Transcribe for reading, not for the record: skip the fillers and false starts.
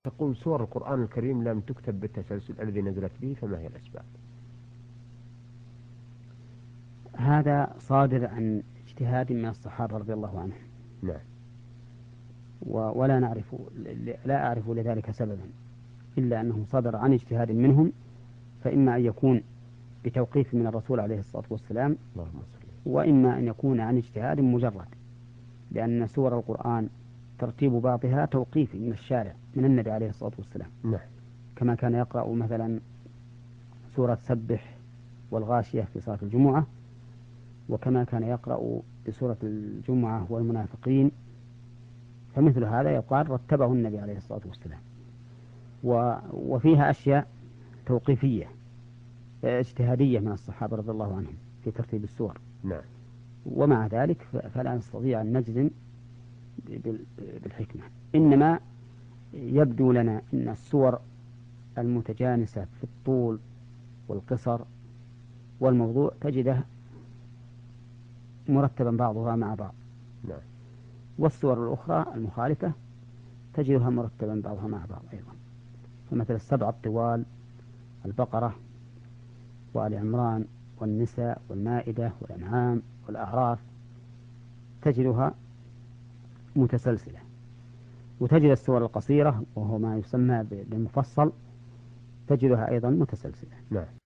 تقول سور القرآن الكريم لم تكتب بالتسلسل الذي نزلت به، فما هي الأسباب؟ هذا صادر عن اجتهاد من الصحابة رضي الله عنهم. نعم. ولا نعرف، لا أعرف لذلك سببا، إلا أنه صدر عن اجتهاد منهم، فإما أن يكون بتوقيف من الرسول عليه الصلاة والسلام، اللهم صل. وإما أن يكون عن اجتهاد مجرد، لأن سور القرآن ترتيب بعضها توقيفي من الشارع من النبي عليه الصلاة والسلام. نعم. كما كان يقرأ مثلا سورة سبح والغاشية في صلاة الجمعة، وكما كان يقرأ بسورة الجمعة والمنافقين، فمثل هذا يقال رتبه النبي عليه الصلاة والسلام. وفيها أشياء توقيفية اجتهادية من الصحابة رضي الله عنهم في ترتيب السور. نعم. ومع ذلك فلا نستطيع أن نجزم بالحكمة، إنما يبدو لنا أن السور المتجانسة في الطول والقصر والموضوع تجده مرتبا بعضها مع بعض. نعم. والسور الأخرى المخالفة تجدها مرتبا بعضها مع بعض أيضا. فمثل السبع الطوال، البقرة وآل عمران والنساء والمائدة والأنعام والأعراف، تجدها متسلسلة. وتجد السور القصيرة وهو ما يسمى بالمفصل، تجدها أيضا متسلسلة. نعم.